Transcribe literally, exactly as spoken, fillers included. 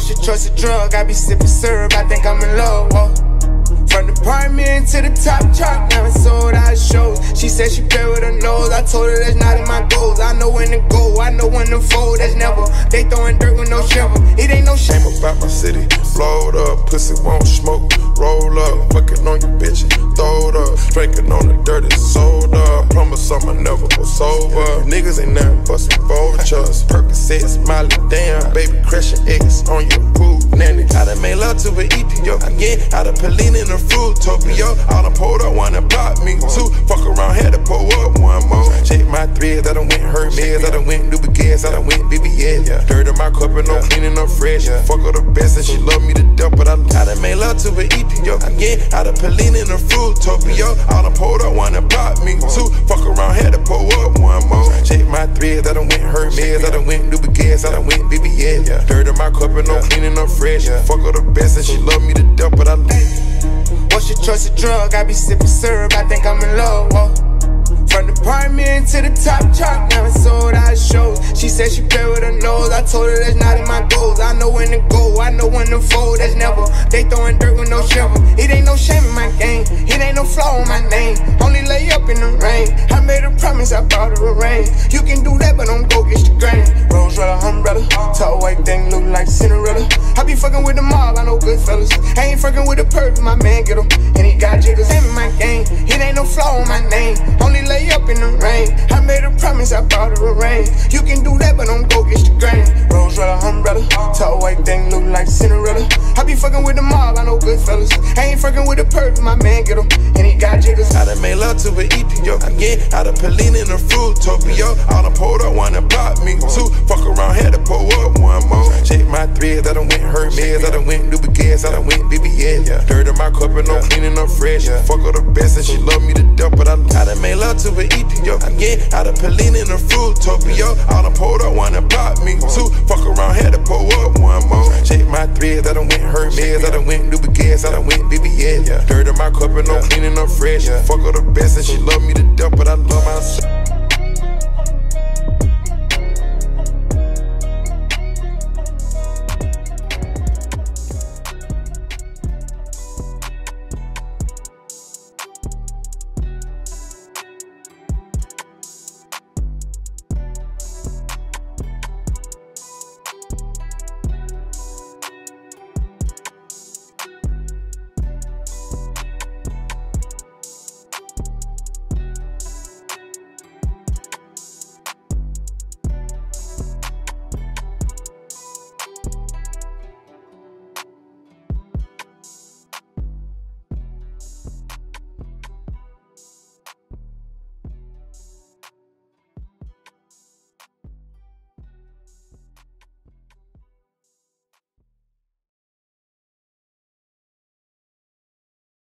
What's your choice of drug? I be sipping syrup, I think I'm in love, whoa. From the apartment to the top truck, now it's sold out shows. She said she play with her nose, I told her that's not in my goals. I know when to go, I know when to fold, that's never. They throwing dirt with no shovel, it ain't no shame about my city. Blowed up, pussy won't smoke. Roll up, fucking on your bitch, throw it up. Drinking on the dirty soda. Promise I'ma never go sober. Niggas ain't never bustin' vultures. Percocet, smiley, damn. Baby, crashing eggs on your food, nanny. I done made love to an E P O. Again, out of Pauline in the Fruitopia. I done pulled up one and blocked me two. Fuck around, had to pull up one more. Check my threads, I done went Hermes. I done went New Gas, I done went B B S. Dirt in my cup and no cleaning up fresh. Fuck her the best and she love me to death, but I, I done made love to an E P O. Again, out of Pauline in the Fruitopia. I done pulled up one and blocked me two. Fuck around, had to pull up one more. Check my threads, I done went Hermes. I done went New Gas, I done went B B S. Dirt in my cup and no cleaning up fresh. Fuck her the best and she love me to death, but I. What's your choice of drug? I be sipping syrup, I think I'm in love, whoa. From the apartment to the top truck, now it's sold out shows. She said she play with her nose, I told her that's not in my goals. I know when to go, I know when to fold, that's never. They throwing dirt with no shovel, it ain't no shame in my game. It ain't no flaw in my name, only lay up in the rain. I made a promise, I bought her a ring. You can do that, but don't go get your grain. Rose Rella, umbrella, tall white thing look like Cinderella. I be fucking with the mob, I know good fellas. I ain't fucking with the perp, my man get him. And he got jiggers in my game, it ain't no flaw in my name, only lay up in the rain. I made a promise, I bought her a ring. You can do that, but don't go get your grain. Rose Rella, umbrella, tall white thing look like Cinderella. I be fucking with the mob, I know good fellas. I ain't fucking with the perp, my man get him. And he got jiggers. I done made love to an E P O. Again, out of Pauline in the Fruitopia. I done pulled up one and blocked me two. Fuck around, had to pull up one more. Check my threads, I done went Hermes. I done went New Gas, I done went B B S. Dirt in my cup and no cleaning up fresh. Fuck her the best and she love me to death, but I, I done made love to an E P O. Again, out of Pauline in the Fruitopia. I done pulled up one and blocked me two. Fuck around, had to pull up one more. Check my threads, I done went Hermes. I done went New Gas, I done went B B S. Dirt in my cup and no cleaning up fresh. Fuck her the best and she love me to death, but I love myself.